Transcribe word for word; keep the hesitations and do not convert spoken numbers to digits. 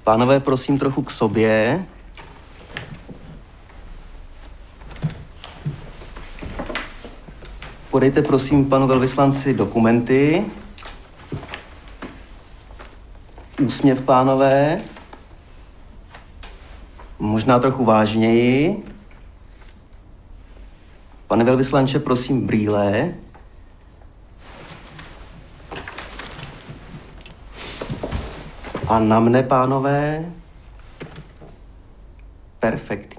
Pánové, prosím trochu k sobě. Podejte prosím panu velvyslanci dokumenty. Úsměv, pánové. Možná trochu vážněji. Pane velvyslanče, prosím brýle. A na mne, pánové. Perfekt.